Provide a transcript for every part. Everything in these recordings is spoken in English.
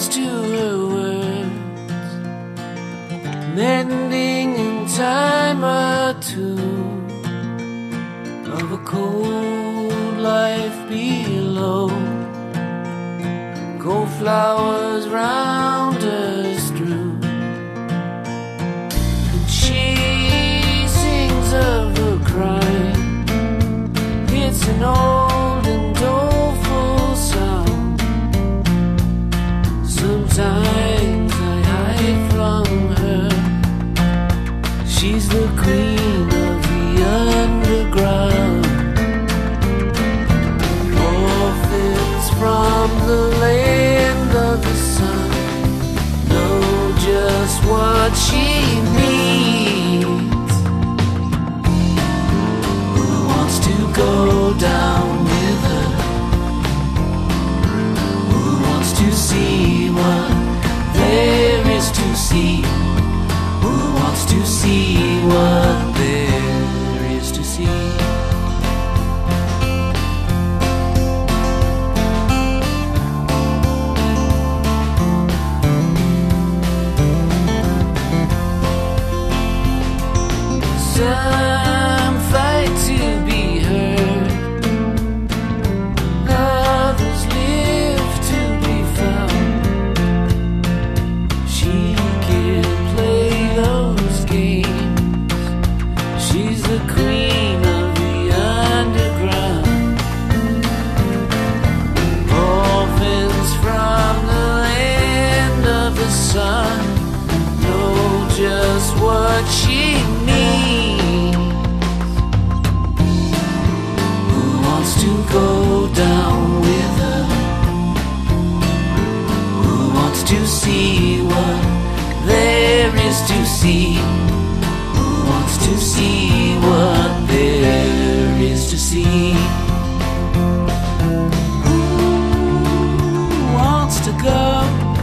listens to her words, mending in time or two of a cold life below. Gold flowers round her strewn, and she sings of her crying. It's an old and doleful song. Sometimes I hide from her. She's the queen of the underground. Orphans from the land of the sun know just what she needs. Who wants to go down with her? Who wants to see what there is to see? Who wants to see what there is to see? Some fight to be heard, others live to be found. She can play those games. She's the queen of the underground. Orphans from the land of the sun know just what she needs. To go down with her? Who wants to see what there is to see? Who wants to see what there is to see? Who wants to go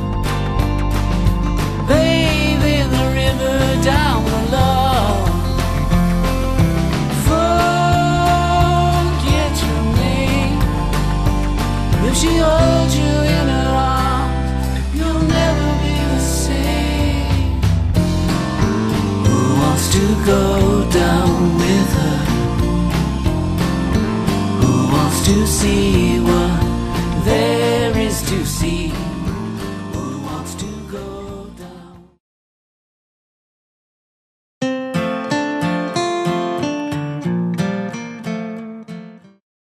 bathe in the river down below? If she holds you in her arms, you'll never be the same. Who wants to go down with her? Who wants to see what there is to see?